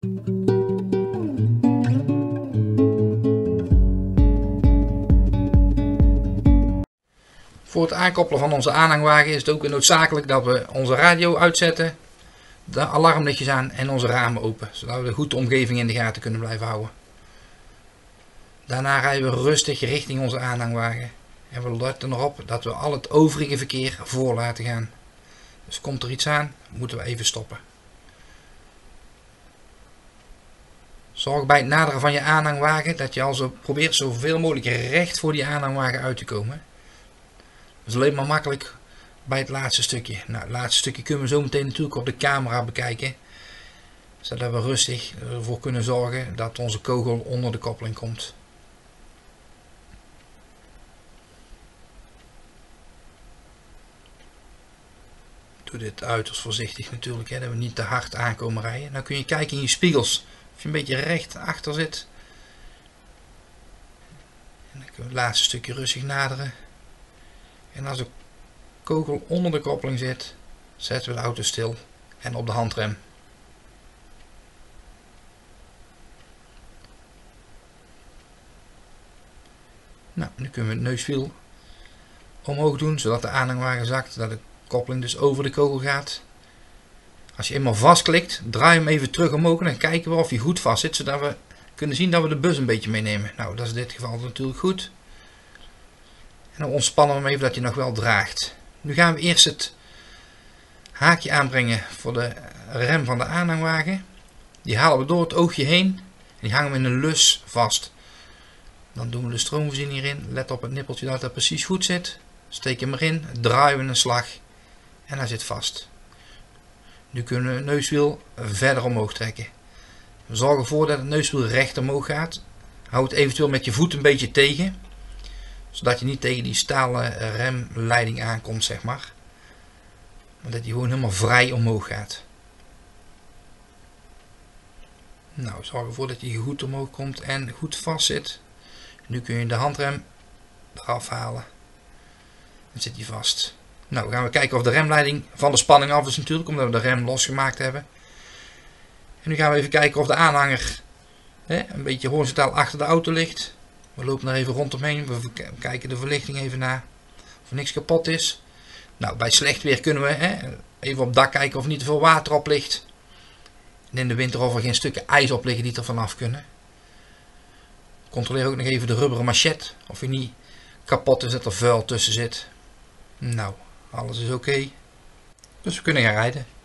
Voor het aankoppelen van onze aanhangwagen is het ook noodzakelijk dat we onze radio uitzetten, de alarmlichtjes aan en onze ramen open, zodat we goed de omgeving in de gaten kunnen blijven houden. Daarna rijden we rustig richting onze aanhangwagen en we letten erop dat we al het overige verkeer voor laten gaan. Dus komt er iets aan, moeten we even stoppen. Zorg bij het naderen van je aanhangwagen dat je al probeert zoveel mogelijk recht voor die aanhangwagen uit te komen. Dat is alleen maar makkelijk bij het laatste stukje. Nou, het laatste stukje kunnen we zo meteen natuurlijk op de camera bekijken. Zodat we rustig ervoor kunnen zorgen dat onze kogel onder de koppeling komt. Doe dit uiterst voorzichtig natuurlijk, hè, dat we niet te hard aankomen rijden. Dan kun je kijken in je spiegels of je een beetje recht achter zit. En dan kunnen we het laatste stukje rustig naderen. En als de kogel onder de koppeling zit, zetten we de auto stil en op de handrem. Nou, nu kunnen we het neuswiel omhoog doen, zodat de aanhangwagen zakt, dat de koppeling dus over de kogel gaat. Als je eenmaal vastklikt, draai hem even terug omhoog en dan kijken we of hij goed vast zit, zodat we kunnen zien dat we de bus een beetje meenemen. Nou, dat is in dit geval natuurlijk goed. En dan ontspannen we hem even dat hij nog wel draagt. Nu gaan we eerst het haakje aanbrengen voor de rem van de aanhangwagen. Die halen we door het oogje heen en die hangen we in een lus vast. Dan doen we de stroomvoorziening hierin. Let op het nippeltje dat dat precies goed zit. Steek hem erin, draaien we een slag en hij zit vast. Nu kunnen we het neuswiel verder omhoog trekken. We zorgen ervoor dat het neuswiel recht omhoog gaat. Houd het eventueel met je voet een beetje tegen, zodat je niet tegen die stalen remleiding aankomt, zeg maar. Maar dat die gewoon helemaal vrij omhoog gaat. Nou, zorg ervoor dat hij goed omhoog komt en goed vast zit. Nu kun je de handrem eraf halen. Dan zit hij vast. Nou, gaan we kijken of de remleiding van de spanning af is natuurlijk, omdat we de rem losgemaakt hebben. En nu gaan we even kijken of de aanhanger een beetje horizontaal achter de auto ligt. We lopen er even rondomheen, we kijken de verlichting even na of er niks kapot is. Nou, bij slecht weer kunnen we even op het dak kijken of er niet te veel water op ligt. En in de winter of er geen stukken ijs op liggen die er vanaf kunnen. Controleer ook nog even de rubberen machet of hij niet kapot is, dat er vuil tussen zit. Nou, alles is oké. Dus we kunnen gaan rijden.